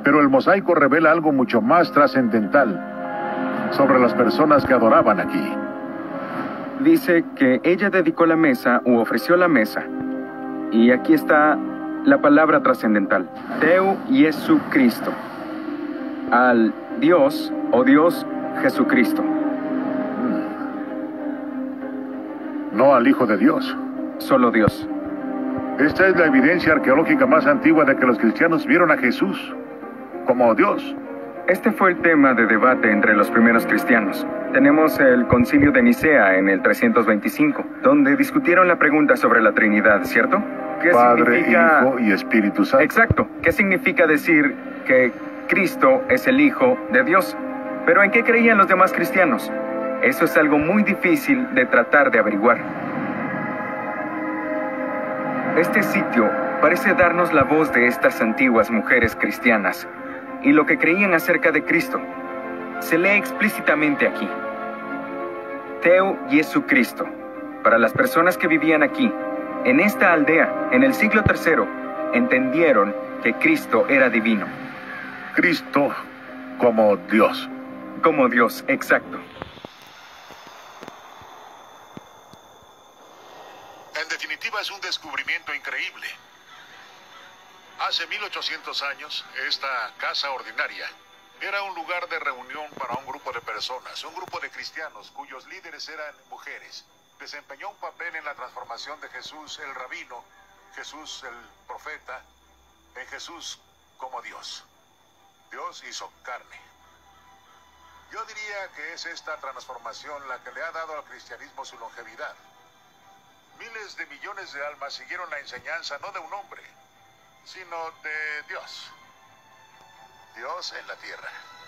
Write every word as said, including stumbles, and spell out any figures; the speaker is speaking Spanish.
Pero el mosaico revela algo mucho más trascendental sobre las personas que adoraban aquí. Dice que ella dedicó la mesa u ofreció la mesa. Y aquí está la palabra trascendental. Teu Jesu Cristo. Al Dios o Dios Jesucristo. No al Hijo de Dios. Solo Dios. Esta es la evidencia arqueológica más antigua de que los cristianos vieron a Jesús como Dios. Este fue el tema de debate entre los primeros cristianos. Tenemos el Concilio de Nicea en el trescientos veinticinco, donde discutieron la pregunta sobre la Trinidad, ¿cierto? ¿Qué Padre, significa... Hijo y Espíritu Santo. Exacto. ¿Qué significa decir que Cristo es el Hijo de Dios? ¿Pero en qué creían los demás cristianos? Eso es algo muy difícil de tratar de averiguar. Este sitio parece darnos la voz de estas antiguas mujeres cristianas y lo que creían acerca de Cristo. Se lee explícitamente aquí. Teu Jesu Cristo. Para las personas que vivían aquí, en esta aldea, en el siglo tercero, entendieron que Cristo era divino. Cristo como Dios. Como Dios, exacto. En definitiva, es un descubrimiento increíble. Hace mil ochocientos años, esta casa ordinaria era un lugar de reunión para un grupo de personas, un grupo de cristianos cuyos líderes eran mujeres. Desempeñó un papel en la transformación de Jesús el rabino, Jesús el profeta, en Jesús como Dios. Dios hizo carne. Yo diría que es esta transformación la que le ha dado al cristianismo su longevidad. Miles de millones de almas siguieron la enseñanza no de un hombre, sino de Dios. Dios en la tierra.